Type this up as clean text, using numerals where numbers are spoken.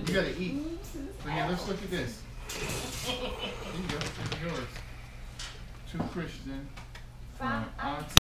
You gotta eat. But yeah, let's look at this. Here you go. This is yours. To Christian from Auntie.